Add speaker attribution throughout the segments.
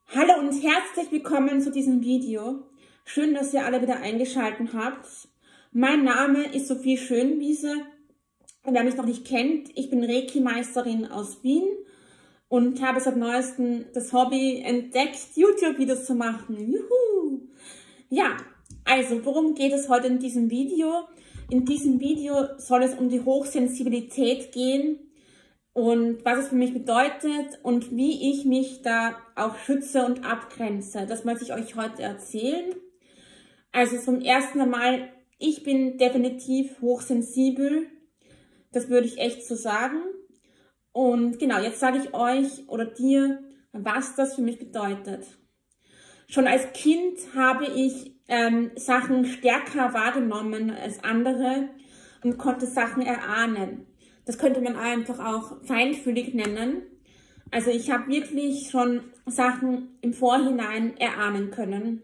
Speaker 1: Hallo und herzlich willkommen zu diesem Video. Schön, dass ihr alle wieder eingeschaltet habt. Mein Name ist Sophie Schönwiese und wer mich noch nicht kennt, ich bin Reiki-Meisterin aus Wien und habe seit neuestem das Hobby entdeckt, YouTube-Videos zu machen. Juhu! Ja, also worum geht es heute in diesem Video? In diesem Video soll es um die Hochsensibilität gehen und was es für mich bedeutet und wie ich mich da auch schütze und abgrenze. Das möchte ich euch heute erzählen. Also zum ersten Mal, ich bin definitiv hochsensibel. Das würde ich echt so sagen. Und genau, jetzt sage ich euch oder dir, was das für mich bedeutet. Schon als Kind habe ich Sachen stärker wahrgenommen als andere und konnte Sachen erahnen. Das könnte man einfach auch feinfühlig nennen. Also ich habe wirklich schon Sachen im Vorhinein erahnen können.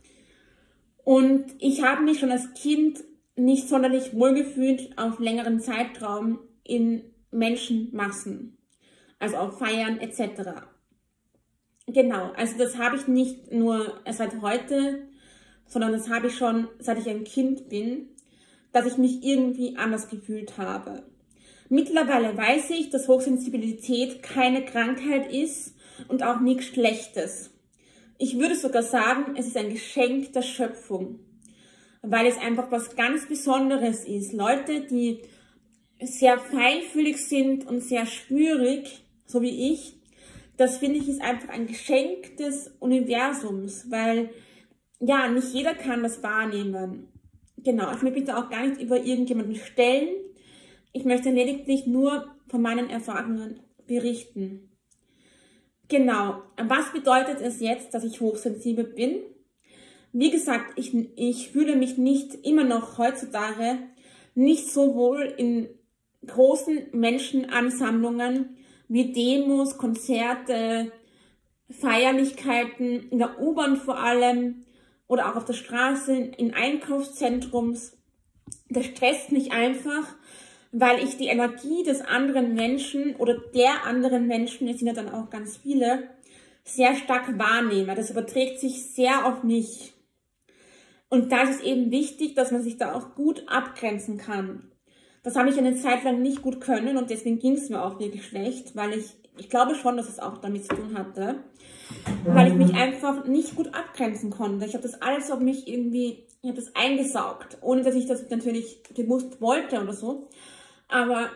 Speaker 1: Und ich habe mich schon als Kind nicht sonderlich wohlgefühlt auf längeren Zeitraum in Menschenmassen, also auf Feiern etc. Genau, also das habe ich nicht nur seit heute, sondern das habe ich schon, seit ich ein Kind bin, dass ich mich irgendwie anders gefühlt habe. Mittlerweile weiß ich, dass Hochsensibilität keine Krankheit ist und auch nichts Schlechtes. Ich würde sogar sagen, es ist ein Geschenk der Schöpfung, weil es einfach was ganz Besonderes ist. Leute, die sehr feinfühlig sind und sehr spürig, so wie ich, das finde ich ist einfach ein Geschenk des Universums, weil ja, nicht jeder kann das wahrnehmen. Genau, ich möchte bitte auch gar nicht über irgendjemanden stellen. Ich möchte lediglich nur von meinen Erfahrungen berichten. Genau, was bedeutet es jetzt, dass ich hochsensibel bin? Wie gesagt, ich fühle mich nicht immer noch heutzutage nicht so wohl in großen Menschenansammlungen wie Demos, Konzerte, Feierlichkeiten, in der U-Bahn vor allem oder auch auf der Straße, in Einkaufszentrums. Das stresst mich einfach, weil ich die Energie des anderen Menschen oder der anderen Menschen, es sind ja dann auch ganz viele, sehr stark wahrnehme. Das überträgt sich sehr auf mich. Und da ist es eben wichtig, dass man sich da auch gut abgrenzen kann. Das habe ich eine Zeit lang nicht gut können und deswegen ging es mir auch wirklich schlecht, weil ich glaube schon, dass es auch damit zu tun hatte, weil ich mich einfach nicht gut abgrenzen konnte. Ich habe das alles auf mich irgendwie, ich habe das eingesaugt, ohne dass ich das natürlich bewusst wollte oder so. Aber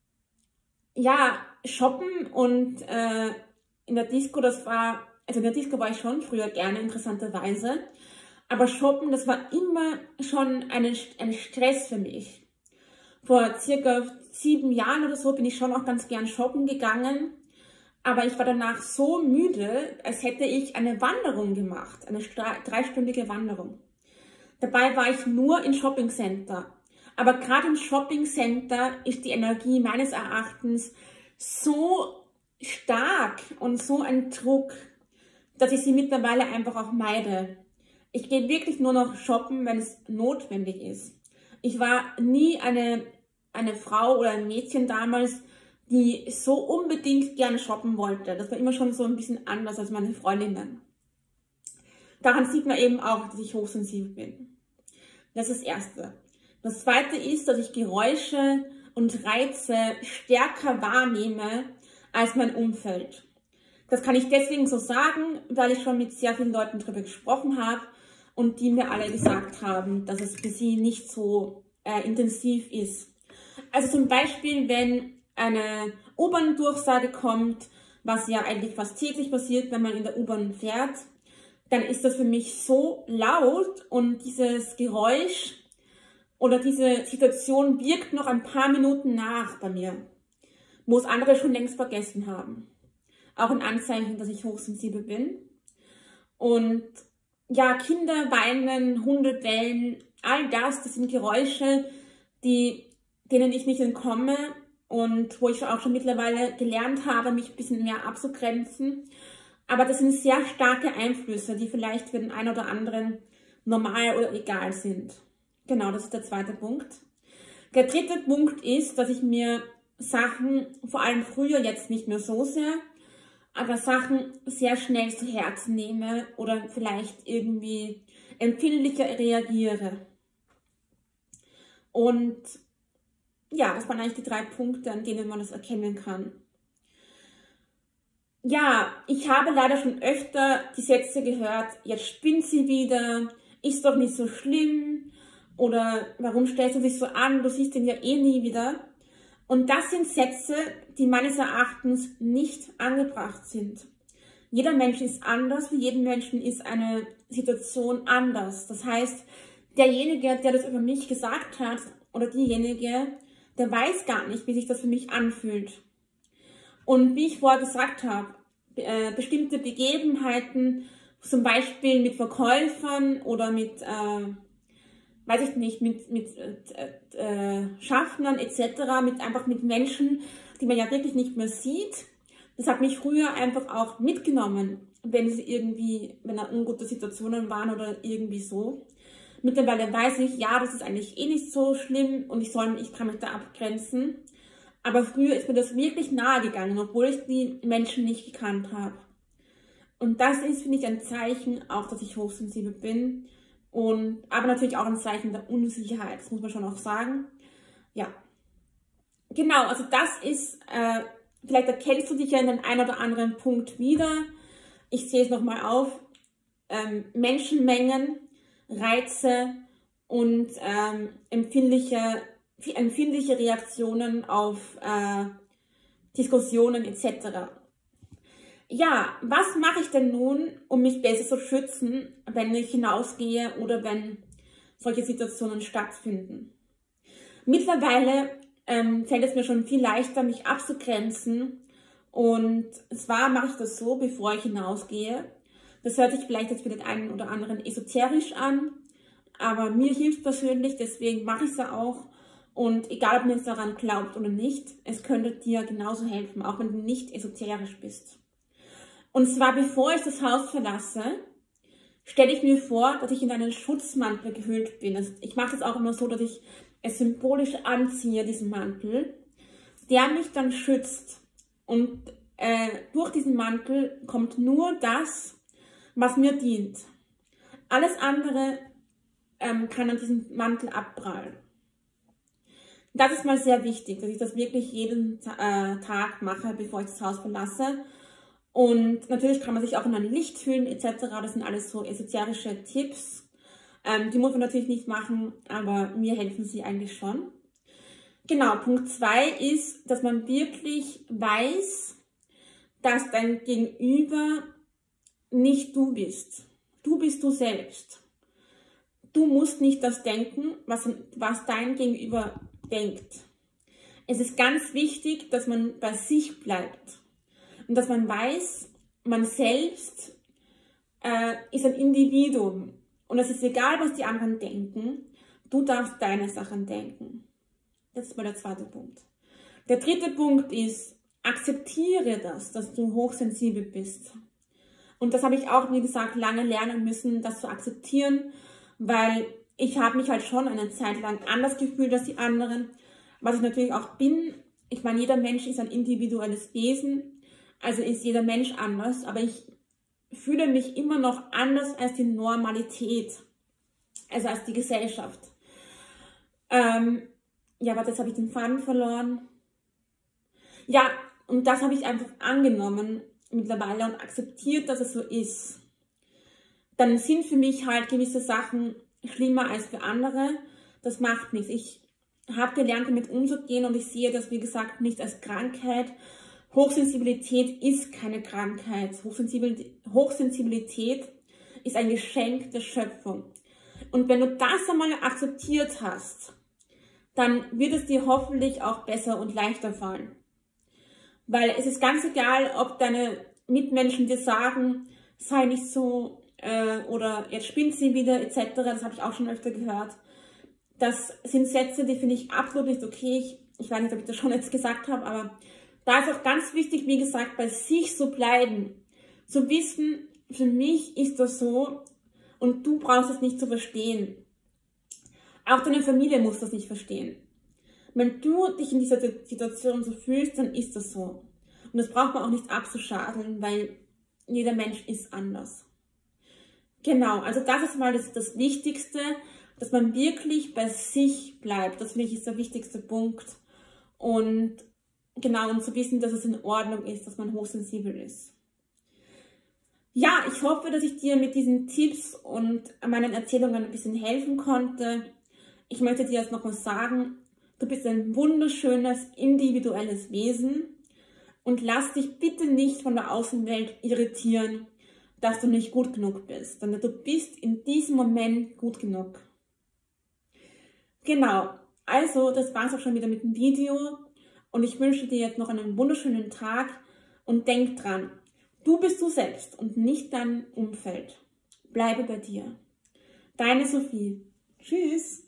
Speaker 1: ja, shoppen und in der Disco, also in der Disco war ich schon früher gerne, interessanterweise. Aber shoppen, das war immer schon ein Stress für mich. Vor circa 7 Jahren oder so bin ich schon auch ganz gern shoppen gegangen. Aber ich war danach so müde, als hätte ich eine Wanderung gemacht, eine 3-stündige Wanderung. Dabei war ich nur in Shoppingcenter. Aber gerade im Shoppingcenter ist die Energie meines Erachtens so stark und so ein Druck, dass ich sie mittlerweile einfach auch meide. Ich gehe wirklich nur noch shoppen, wenn es notwendig ist. Ich war nie eine Frau oder ein Mädchen damals, die so unbedingt gerne shoppen wollte. Das war immer schon so ein bisschen anders als meine Freundinnen. Daran sieht man eben auch, dass ich hochsensibel bin. Das ist das Erste. Das Zweite ist, dass ich Geräusche und Reize stärker wahrnehme als mein Umfeld. Das kann ich deswegen so sagen, weil ich schon mit sehr vielen Leuten darüber gesprochen habe und die mir alle gesagt haben, dass es für sie nicht so intensiv ist. Also zum Beispiel, wenn eine U-Bahn-Durchsage kommt, was ja eigentlich fast täglich passiert, wenn man in der U-Bahn fährt, dann ist das für mich so laut und dieses Geräusch oder diese Situation wirkt noch ein paar Minuten nach bei mir, wo es andere schon längst vergessen haben. Auch ein Anzeichen, dass ich hochsensibel bin. Und ja, Kinder weinen, Hunde bellen, all das sind Geräusche, denen ich nicht entkomme und wo ich auch schon mittlerweile gelernt habe, mich ein bisschen mehr abzugrenzen. Aber das sind sehr starke Einflüsse, die vielleicht für den einen oder anderen normal oder egal sind. Genau, das ist der zweite Punkt. Der dritte Punkt ist, dass ich mir Sachen, vor allem früher, jetzt nicht mehr so sehr, aber Sachen sehr schnell zu Herzen nehme oder vielleicht irgendwie empfindlicher reagiere. Und ja, das waren eigentlich die 3 Punkte, an denen man das erkennen kann. Ja, ich habe leider schon öfter die Sätze gehört, jetzt spinnt sie wieder, ist doch nicht so schlimm oder warum stellst du dich so an, du siehst den ja eh nie wieder. Und das sind Sätze, die meines Erachtens nicht angebracht sind. Jeder Mensch ist anders, für jeden Menschen ist eine Situation anders. Das heißt, derjenige, der das über mich gesagt hat oder diejenige, der weiß gar nicht, wie sich das für mich anfühlt. Und wie ich vorher gesagt habe, bestimmte Begebenheiten, zum Beispiel mit Verkäufern oder mit, weiß ich nicht, mit Schaffnern etc., einfach mit Menschen, die man ja wirklich nicht mehr sieht. Das hat mich früher einfach auch mitgenommen, wenn da ungute Situationen waren oder irgendwie so. Mittlerweile weiß ich, ja, das ist eigentlich eh nicht so schlimm und ich kann mich da abgrenzen. Aber früher ist mir das wirklich nahe gegangen, obwohl ich die Menschen nicht gekannt habe. Und das ist, finde ich, ein Zeichen auch, dass ich hochsensibel bin. Aber natürlich auch ein Zeichen der Unsicherheit, das muss man schon auch sagen. Ja, genau, also das ist, vielleicht erkennst du dich ja in den einen oder anderen Punkt wieder. Ich sehe es nochmal auf. Menschenmengen, Reize und empfindliche Reaktionen auf Diskussionen etc. Ja, was mache ich denn nun, um mich besser zu schützen, wenn ich hinausgehe oder wenn solche Situationen stattfinden? Mittlerweile fällt es mir schon viel leichter, mich abzugrenzen. Und zwar mache ich das so, bevor ich hinausgehe. Das hört sich vielleicht jetzt für den einen oder anderen esoterisch an, aber mir hilft persönlich, deswegen mache ich es ja auch. Und egal, ob man jetzt daran glaubt oder nicht, es könnte dir genauso helfen, auch wenn du nicht esoterisch bist. Und zwar, bevor ich das Haus verlasse, stelle ich mir vor, dass ich in einen Schutzmantel gehüllt bin. Ich mache das auch immer so, dass ich es symbolisch anziehe, diesen Mantel, der mich dann schützt. Und durch diesen Mantel kommt nur das, was mir dient. Alles andere kann an diesem Mantel abprallen. Das ist mal sehr wichtig, dass ich das wirklich jeden Tag mache, bevor ich das Haus verlasse. Und natürlich kann man sich auch in ein Licht hüllen etc. Das sind alles so esoterische Tipps. Die muss man natürlich nicht machen, aber mir helfen sie eigentlich schon. Genau, Punkt 2 ist, dass man wirklich weiß, dass dein Gegenüber nicht du bist. Du bist du selbst. Du musst nicht das denken, was dein Gegenüber denkt. Es ist ganz wichtig, dass man bei sich bleibt und dass man weiß, man selbst ist ein Individuum und es ist egal, was die anderen denken, du darfst deine Sachen denken. Das ist mal der 2. Punkt. Der 3. Punkt ist, akzeptiere das, dass du hochsensibel bist. Und das habe ich auch, wie gesagt, lange lernen müssen, das zu akzeptieren, weil ich habe mich halt schon eine Zeit lang anders gefühlt als die anderen, was ich natürlich auch bin. Ich meine, jeder Mensch ist ein individuelles Wesen, also ist jeder Mensch anders, aber ich fühle mich immer noch anders als die Normalität, also als die Gesellschaft. Ja, aber jetzt habe ich den Faden verloren. Ja, und das habe ich einfach angenommen mittlerweile und akzeptiert, dass es so ist. Dann sind für mich halt gewisse Sachen schlimmer als für andere. Das macht nichts. Ich habe gelernt, damit umzugehen und ich sehe das, wie gesagt, nicht als Krankheit. Hochsensibilität ist keine Krankheit. Hochsensibilität ist ein Geschenk der Schöpfung. Und wenn du das einmal akzeptiert hast, dann wird es dir hoffentlich auch besser und leichter fallen. Weil es ist ganz egal, ob deine Mitmenschen dir sagen, sei nicht so oder jetzt spinnt sie wieder etc. Das habe ich auch schon öfter gehört. Das sind Sätze, die finde ich absolut nicht okay. Ich weiß nicht, ob ich das schon jetzt gesagt habe, aber da ist auch ganz wichtig, wie gesagt, bei sich zu bleiben. Zu wissen, für mich ist das so und du brauchst es nicht zu verstehen. Auch deine Familie muss das nicht verstehen. Wenn du dich in dieser Situation so fühlst, dann ist das so. Und das braucht man auch nicht abzuschadeln, weil jeder Mensch ist anders. Genau, also das ist mal das Wichtigste, dass man wirklich bei sich bleibt. Das finde ich ist der wichtigste Punkt. Und genau, um zu wissen, dass es in Ordnung ist, dass man hochsensibel ist. Ja, ich hoffe, dass ich dir mit diesen Tipps und meinen Erzählungen ein bisschen helfen konnte. Ich möchte dir jetzt noch was sagen. Du bist ein wunderschönes, individuelles Wesen und lass dich bitte nicht von der Außenwelt irritieren, dass du nicht gut genug bist, sondern du bist in diesem Moment gut genug. Genau, also das war es auch schon wieder mit dem Video und ich wünsche dir jetzt noch einen wunderschönen Tag und denk dran, du bist du selbst und nicht dein Umfeld. Bleibe bei dir. Deine Sophie. Tschüss.